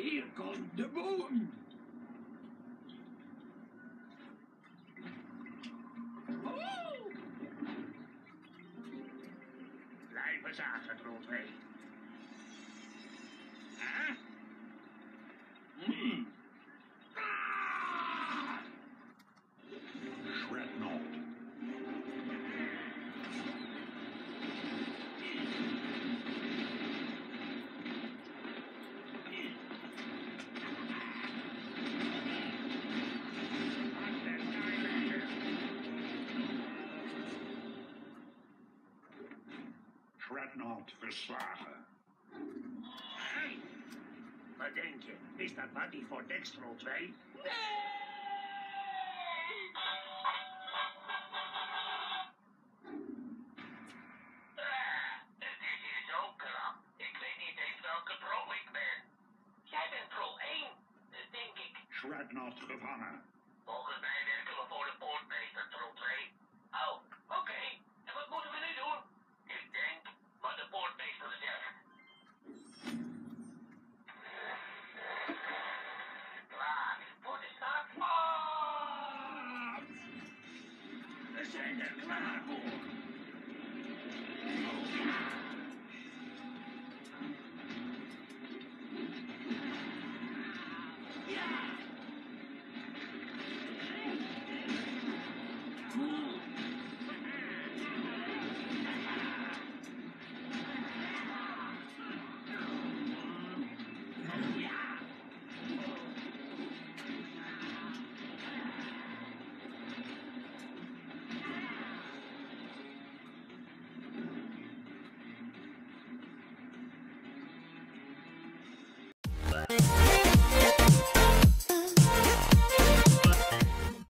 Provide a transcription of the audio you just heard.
Hier komt de boom. Oh! Blijven zagen, Troll 2. Huh? Ah! Shrapnel. Shrapnel verslagen. Hey, wat denk je? Is dat Buddy voor Dextrol 2? Het is hier zo krap. Ik weet niet eens welke troll ik ben. Jij bent troll 1, denk ik. Shrapnel gevangen. Volgens